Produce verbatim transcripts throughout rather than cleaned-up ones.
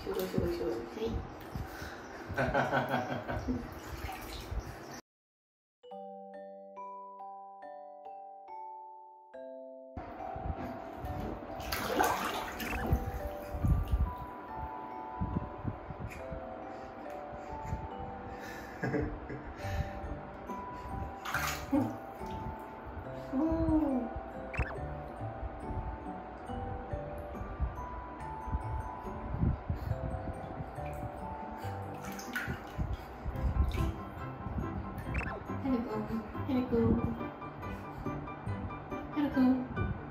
すごいすごいすごい。はい。おお。ヘル君、ヘル君、ヘル君。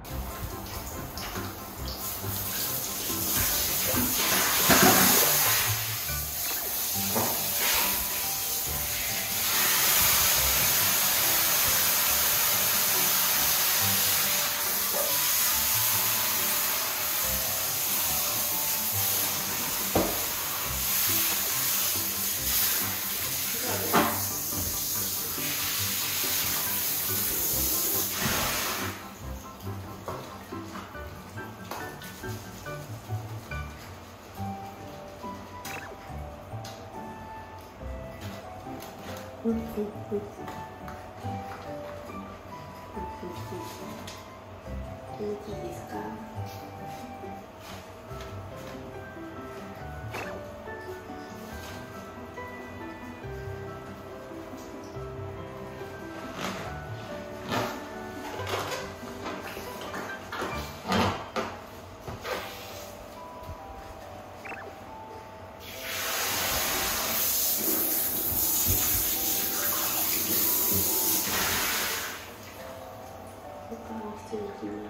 うんうんうん。元気ですか？失礼します。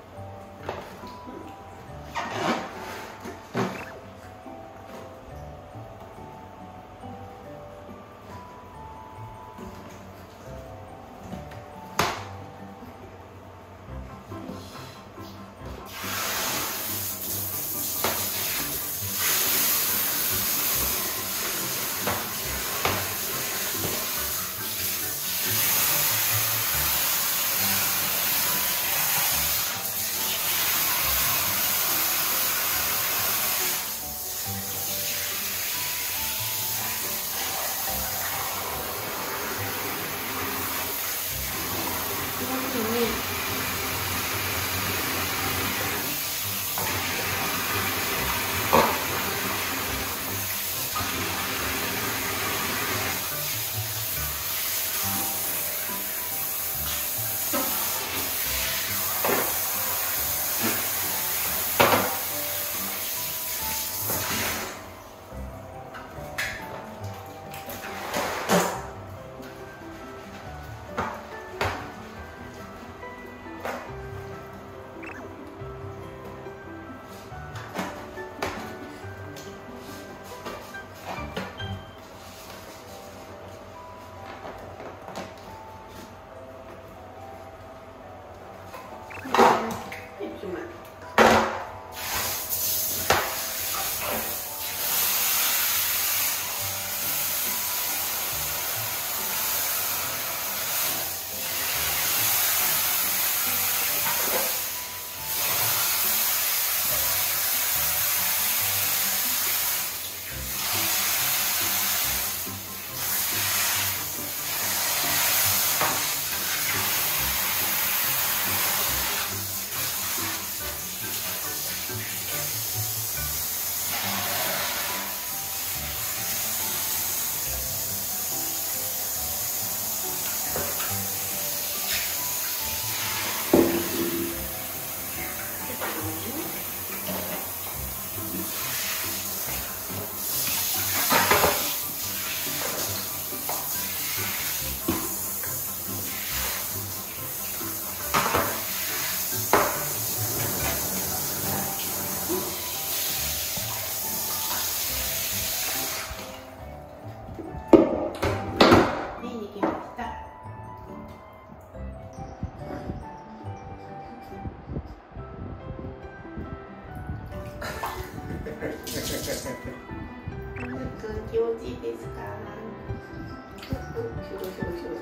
気持ちいいですか？すごいすごいすごい。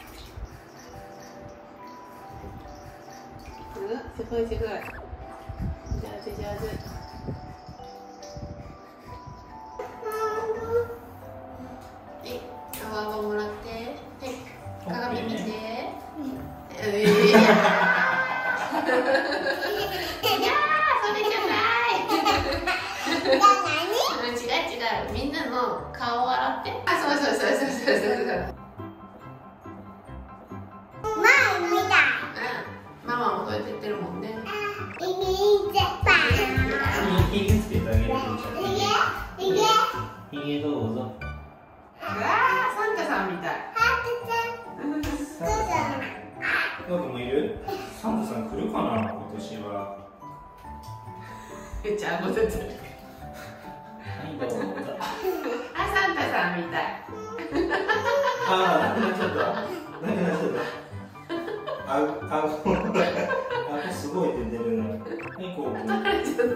はい。すごいすごい。 手上手。はい、泡をもらって、はい、鏡見て。ういやー、それじゃない。違う違う、みんなの顔を洗って。あ、そうそうそうそうそうそうそう。ママもそうやって言ってるもんね。 ひげつけてあげる。ひげどうぞ。 うわー、サンタさんみたい。 ノブもいる？サンタさん来るかな、今年は。 めっちゃ顎出てる。 はい、どうぞ。 あ、サンタさんみたい。 ああ、なくなっちゃった。なくなっちゃった。あ、あ、あ、すごい出てるね。はい、こう。 取られちゃった。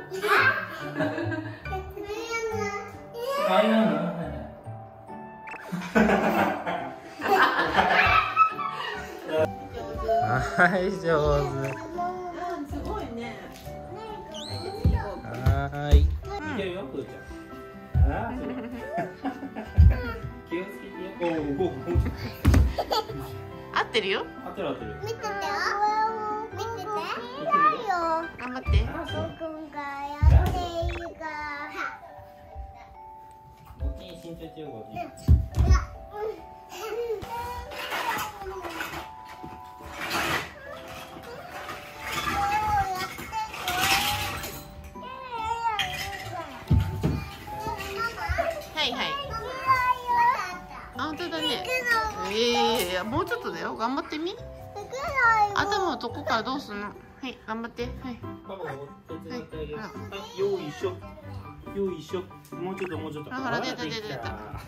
あ、いらんの？はい、上手。 すごいね。 はい。いけるよ、ふーちゃん。あー気をつけてよ。おお、おお。 合ってるよ。 合ってる合ってる。 見ててよ。見てて。 頑張って。 僕がやっているから。 大きい身長中国。 はいはい。あ、本当だね。ええー、もうちょっとだよ。頑張ってみ。頭をどこからどうするの。はい、頑張って。はい。 パパが手伝ってあげる。はい、よいしょ。よいしょ。もうちょっともうちょっと。 ほら出た出た出た。 できた。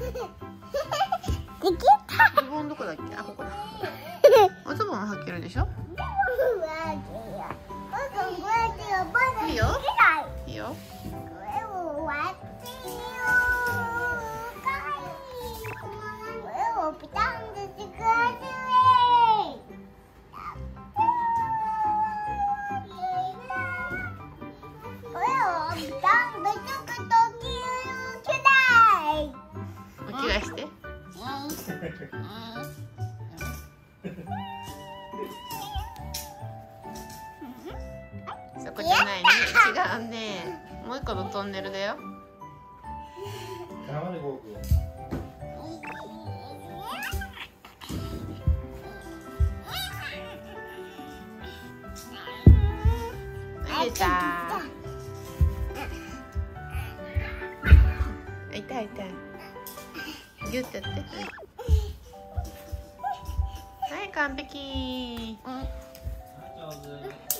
ズボンどこだっけ。あ、ここだ。おズボン履けるでしょ。いいよ。いいよ。お着替えして。そこじゃないね。違うね。もう一個のトンネルだよ。 頑張れ、ゴーくん。 出た。痛い痛い。ギュッてやって。はい、完璧。 はい、上手。